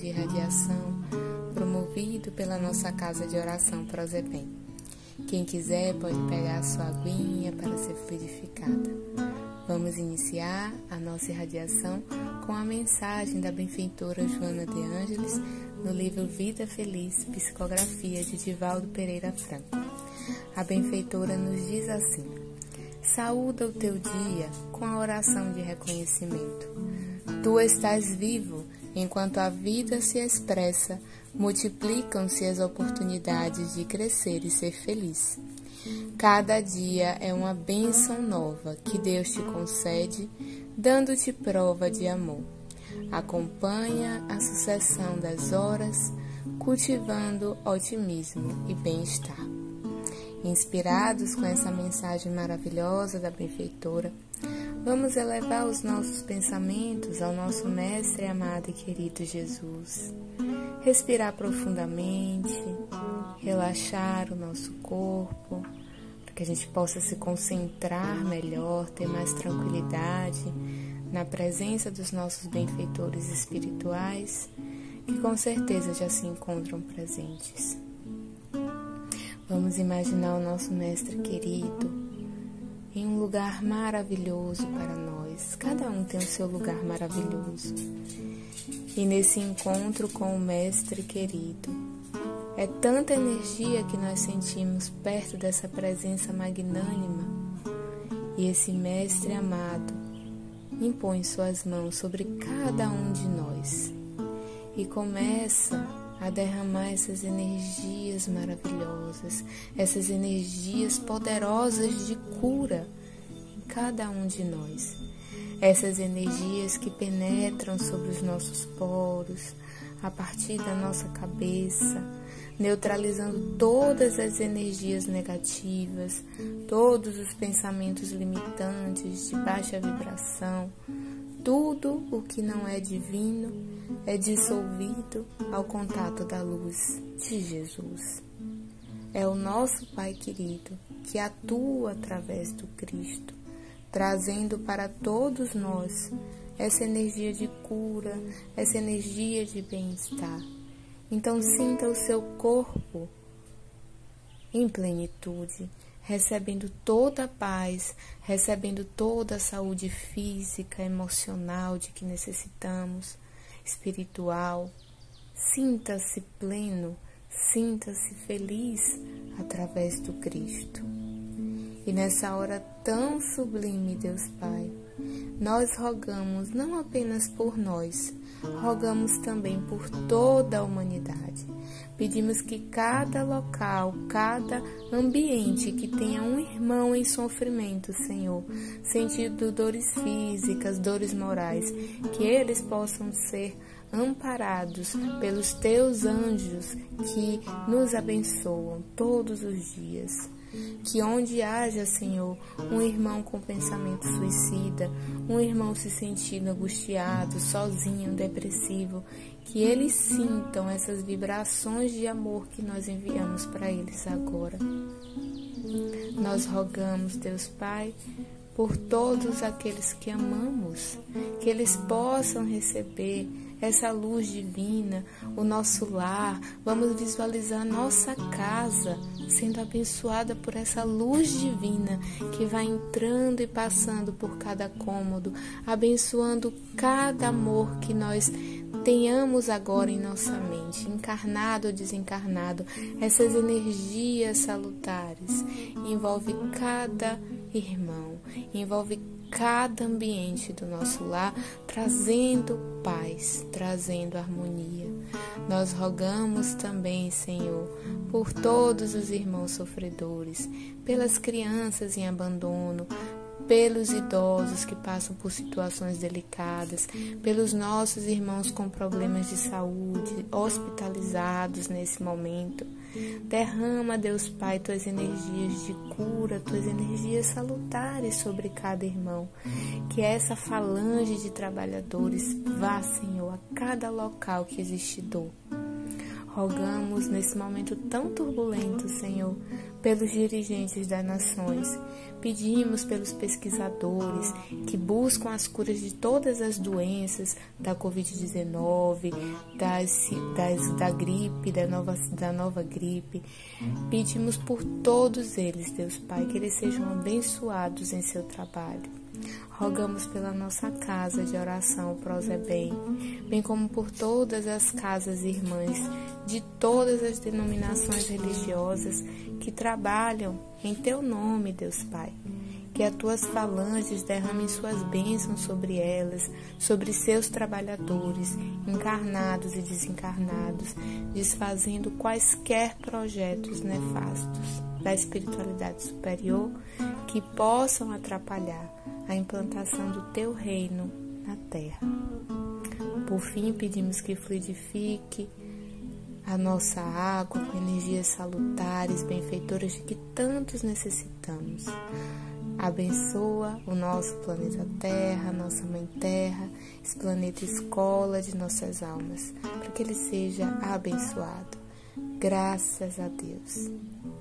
irradiação promovido pela nossa casa de oração Prozebem. Quem quiser pode pegar a sua aguinha para ser fluidificada. Vamos iniciar a nossa irradiação com a mensagem da benfeitora Joana de Ângeles no livro Vida Feliz, psicografia de Divaldo Pereira Franco. A benfeitora nos diz assim: saúda o teu dia com a oração de reconhecimento. Tu estás vivo, enquanto a vida se expressa, multiplicam-se as oportunidades de crescer e ser feliz. Cada dia é uma bênção nova que Deus te concede, dando-te prova de amor. Acompanha a sucessão das horas, cultivando otimismo e bem-estar. Inspirados com essa mensagem maravilhosa da benfeitora, vamos elevar os nossos pensamentos ao nosso Mestre amado e querido Jesus. Respirar profundamente, relaxar o nosso corpo, para que a gente possa se concentrar melhor, ter mais tranquilidade na presença dos nossos benfeitores espirituais, que com certeza já se encontram presentes. Vamos imaginar o nosso Mestre querido em um lugar maravilhoso para nós. Cada um tem o seu lugar maravilhoso. E nesse encontro com o Mestre querido, é tanta energia que nós sentimos perto dessa presença magnânima. E esse Mestre amado impõe suas mãos sobre cada um de nós e começa a derramar essas energias maravilhosas, essas energias poderosas de cura em cada um de nós. Essas energias que penetram sobre os nossos poros, a partir da nossa cabeça, neutralizando todas as energias negativas, todos os pensamentos limitantes de baixa vibração. Tudo o que não é divino é dissolvido ao contato da luz de Jesus. É o nosso Pai querido que atua através do Cristo, trazendo para todos nós essa energia de cura, essa energia de bem-estar. Então sinta o seu corpo em plenitude, recebendo toda a paz, recebendo toda a saúde física, emocional de que necessitamos, espiritual. Sinta-se pleno, sinta-se feliz através do Cristo. E nessa hora tão sublime, Deus Pai, nós rogamos não apenas por nós, rogamos também por toda a humanidade. Pedimos que cada local, cada ambiente que tenha um irmão em sofrimento, Senhor, sentindo dores físicas, dores morais, que eles possam ser amparados pelos teus anjos que nos abençoam todos os dias. Que onde haja, Senhor, um irmão com pensamento suicida, um irmão se sentindo angustiado, sozinho, depressivo, que eles sintam essas vibrações de amor que nós enviamos para eles agora. Nós rogamos, Deus Pai, por todos aqueles que amamos, que eles possam receber essa luz divina, o nosso lar. Vamos visualizar nossa casa sendo abençoada por essa luz divina que vai entrando e passando por cada cômodo, abençoando cada amor que nós tenhamos agora em nossa mente, encarnado ou desencarnado. Essas energias salutares envolve cada irmão, envolve cada ambiente do nosso lar, trazendo paz, trazendo harmonia. Nós rogamos também, Senhor, por todos os irmãos sofredores, pelas crianças em abandono, pelos idosos que passam por situações delicadas, pelos nossos irmãos com problemas de saúde, hospitalizados nesse momento. Derrama, Deus Pai, tuas energias de cura, tuas energias salutares sobre cada irmão. Que essa falange de trabalhadores vá, Senhor, a cada local que existe dor. Rogamos nesse momento tão turbulento, Senhor, pelos dirigentes das nações. Pedimos pelos pesquisadores que buscam as curas de todas as doenças, da Covid-19, da gripe, da nova gripe. Pedimos por todos eles, Deus Pai, que eles sejam abençoados em seu trabalho. Rogamos pela nossa casa de oração Prozebem, bem como por todas as casas irmãs de todas as denominações religiosas que trabalham em Teu nome, Deus Pai. Que as Tuas falanges derramem suas bênçãos sobre elas, sobre seus trabalhadores, encarnados e desencarnados, desfazendo quaisquer projetos nefastos da espiritualidade superior que possam atrapalhar a implantação do Teu reino na terra. Por fim, pedimos que fluidifique a nossa água com energias salutares, benfeitoras de que tantos necessitamos. Abençoa o nosso planeta Terra, nossa Mãe Terra, esse planeta escola de nossas almas, para que ele seja abençoado. Graças a Deus.